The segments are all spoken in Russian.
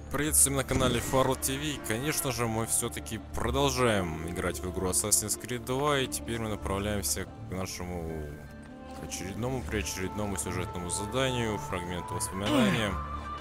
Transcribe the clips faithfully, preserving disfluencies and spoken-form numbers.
Приветствуем на канале Фарл ТВ. Конечно же, мы все-таки продолжаем играть в игру Assassin's Creed два. И теперь мы направляемся к нашему к очередному, преочередному сюжетному заданию, фрагменту воспоминания.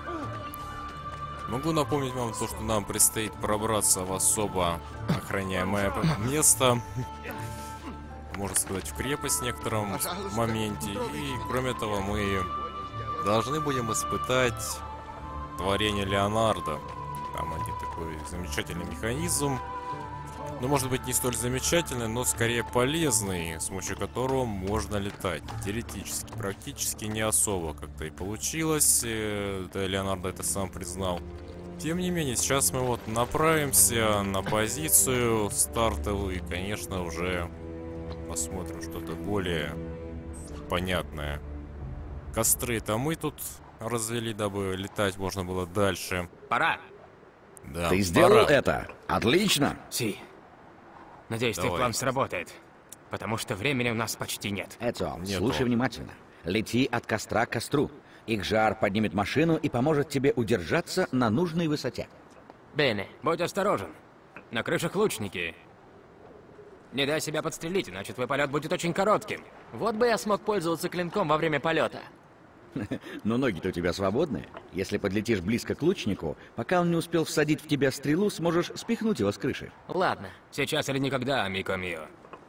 Могу напомнить вам то, что нам предстоит пробраться в особо охраняемое место. Можно сказать, в крепость в некотором моменте. И кроме того, мы должны будем испытать творение Леонардо. Там один такой замечательный механизм. Ну, может быть, не столь замечательный, но скорее полезный, с помощью которого можно летать. Теоретически, практически не особо как-то и получилось. Да, Леонардо это сам признал. Тем не менее, сейчас мы вот направимся на позицию стартовую и, конечно, уже посмотрим что-то более понятное. Костры-то мы тут развели, дабы летать можно было дальше. Пора. Да, Ты пора. сделал это? Отлично. Си. Надеюсь, твой Давай. план сработает. Потому что времени у нас почти нет. Это, Нету. слушай внимательно. Лети от костра к костру. Их жар поднимет машину и поможет тебе удержаться на нужной высоте. Бене, будь осторожен. На крышах лучники. Не дай себя подстрелить, иначе твой полет будет очень коротким. Вот бы я смог пользоваться клинком во время полета. Но ноги-то у тебя свободные. Если подлетишь близко к лучнику, пока он не успел всадить в тебя стрелу, сможешь спихнуть его с крыши. Ладно. Сейчас или никогда, Мико Мио.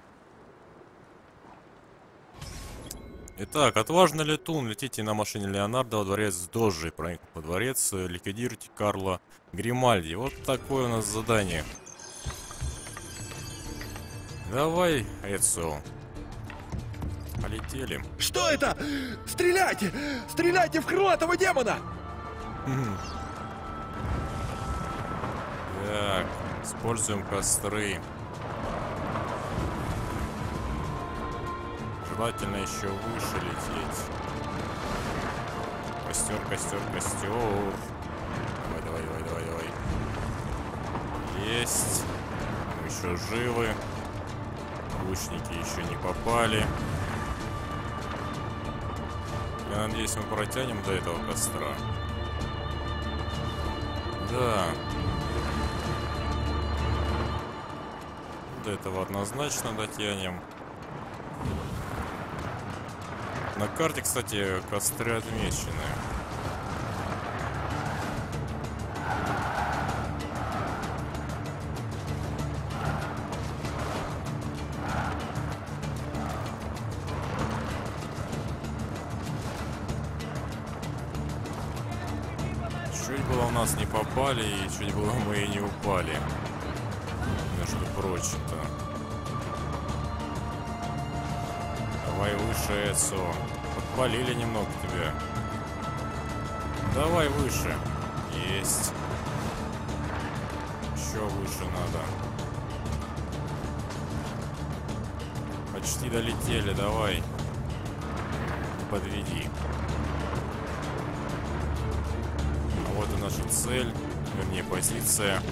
Итак, отважный летун, летите на машине Леонардо во дворец Доджи, проникнуть во дворец, ликвидируйте Карла Гримальди. Вот такое у нас задание. Давай, Эцио. Полетели. Что это? Стреляйте! Стреляйте в крылатого демона! Так, используем костры. Желательно еще выше лететь. Костер, костер, костер. Давай, давай, давай, давай, давай. Есть. Мы еще живы. Лучники еще не попали. Я надеюсь, мы протянем до этого костра. Да. До этого однозначно дотянем. На карте, кстати, костры отмечены. Чуть было у нас не попали, и чуть было мы и не упали. Между прочим-то. Давай выше, Эцо. Подпалили немного тебя. Давай выше. Есть. Еще выше надо. Почти долетели, давай. Не подведи. А вот и наша цель. Вернее, позиция.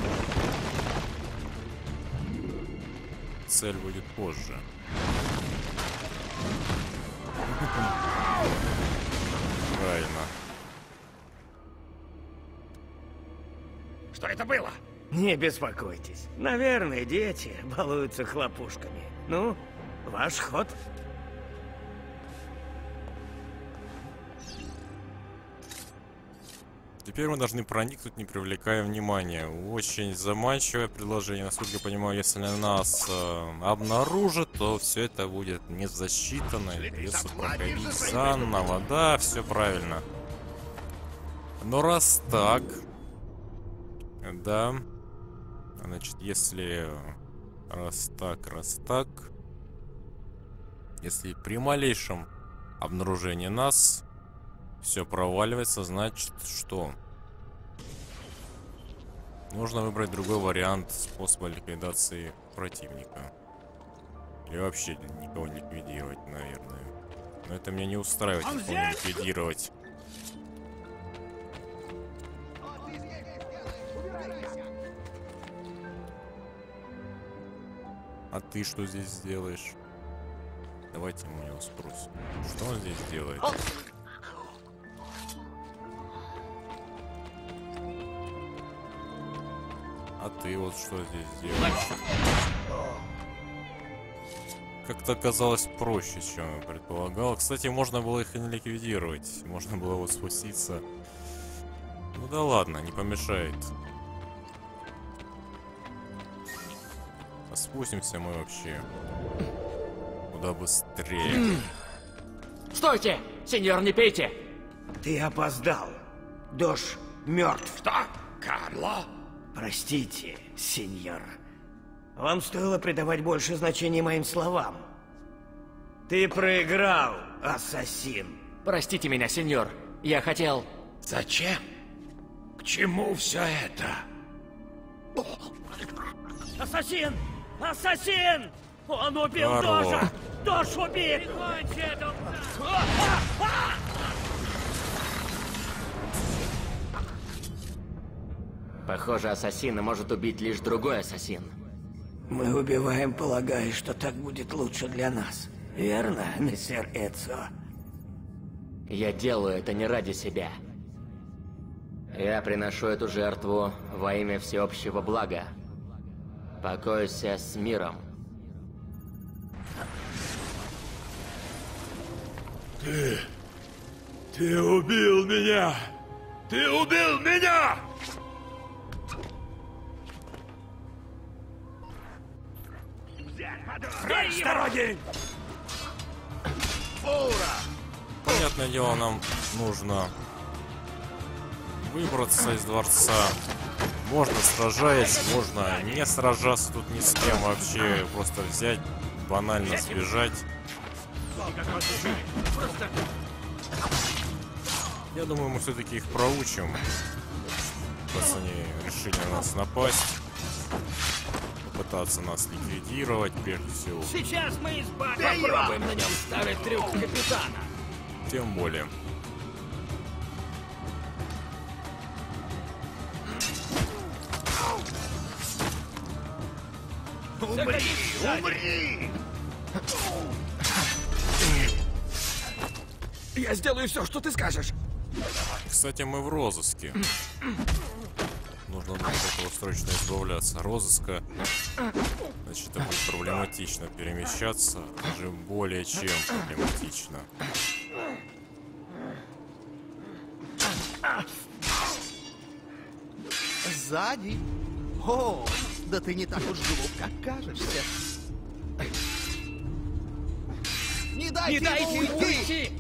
Цель будет позже. Правильно. Что это было? Не беспокойтесь. Наверное, дети балуются хлопушками. Ну, ваш ход. Теперь мы должны проникнуть, не привлекая внимания. Очень заманчивое предложение. Насколько я понимаю, если нас э, обнаружат, то все это будет не засчитано. Если проходить заново, да, все правильно. Но раз так, да, значит, если раз так, раз так, если при малейшем обнаружении нас все проваливается, значит, что нужно выбрать другой вариант способа ликвидации противника. Или вообще никого не ликвидировать, наверное. Но это меня не устраивает, никого не ликвидировать. А ты что здесь сделаешь? Давайте мы у него спросим. Что он здесь делает? А ты вот что здесь делаешь? Как-то казалось проще, чем я предполагал. Кстати, можно было их и не ликвидировать. Можно было вот спуститься. Ну да ладно, не помешает. А спустимся мы вообще куда быстрее. Стойте! Сеньор, не пейте! Ты опоздал. Дош мертв. Что? Карло? Простите, сеньор. Вам стоило придавать больше значения моим словам. Ты проиграл, ассасин. Простите меня, сеньор. Я хотел... Зачем? К чему все это? Ассасин! Ассасин! Он убил Карло. Дожа! Дош убит! Похоже, ассасина может убить лишь другой ассасин. Мы убиваем, полагая, что так будет лучше для нас. Верно, мессер Эцио? Я делаю это не ради себя. Я приношу эту жертву во имя всеобщего блага. Покойся с миром. Ты... Ты убил меня! Ты убил меня! Прочь с дороги! Понятное дело, нам нужно выбраться из дворца. Можно сражаясь, можно не сражаться тут ни с кем вообще. Просто взять, банально сбежать. Я думаю, мы все-таки их проучим. Раз они решили на нас напасть. Попытаться нас ликвидировать, прежде всего. Сейчас мы избавим Попробуем на нем старый трюк капитана. Тем более. Умри! Умри! Я сделаю все, что ты скажешь. Кстати, мы в розыске. Нужно от этого срочно избавляться. Розыска. Значит, это будет проблематично перемещаться. Даже более чем проблематично. Сзади? О, да ты не так уж глуп, как кажешься. Не дайте, Не дайте ему ему уйти! уйти!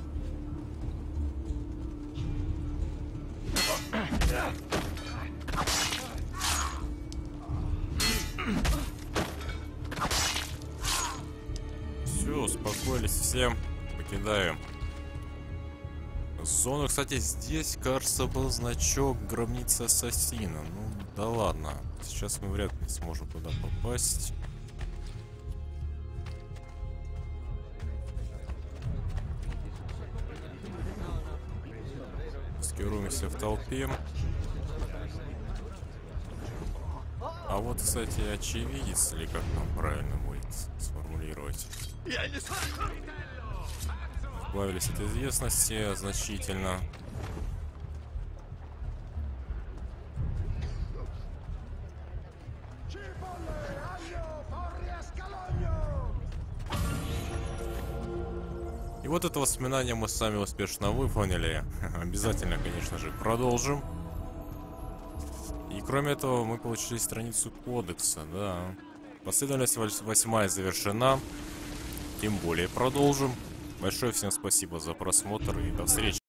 Все, успокоились все. Покидаем зону. Кстати, здесь, кажется, был значок гробницы ассасина. Ну, да ладно. Сейчас мы вряд ли сможем туда попасть. Скируемся в толпе. А вот, кстати, очевидец, или как нам правильно будет сформулировать. Я не... Избавились от известности значительно. И вот это воспоминание мы сами успешно выполнили. Обязательно, конечно же, продолжим. И кроме этого, мы получили страницу кодекса, да. Последовательность восьмая завершена. Тем более продолжим. Большое всем спасибо за просмотр и до встречи.